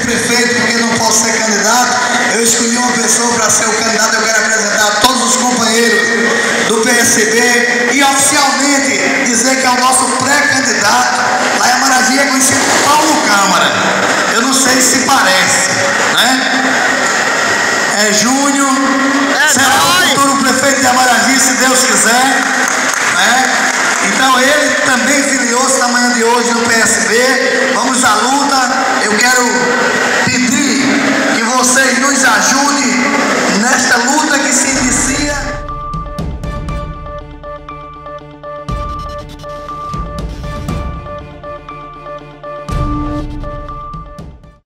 prefeito, porque não posso ser candidato, eu escolhi uma pessoa para ser o candidato. Eu quero apresentar a todos os companheiros do PSB e oficialmente dizer que é o nosso pré-candidato. Lá em Amaragi é conhecido como Paulo Câmara. Eu não sei se parece, né? É Júnior, será o futuro prefeito de Amaragi, se Deus quiser, né? Então ele também filiou-se na manhã de hoje no PSB. Vamos à luta. Eu quero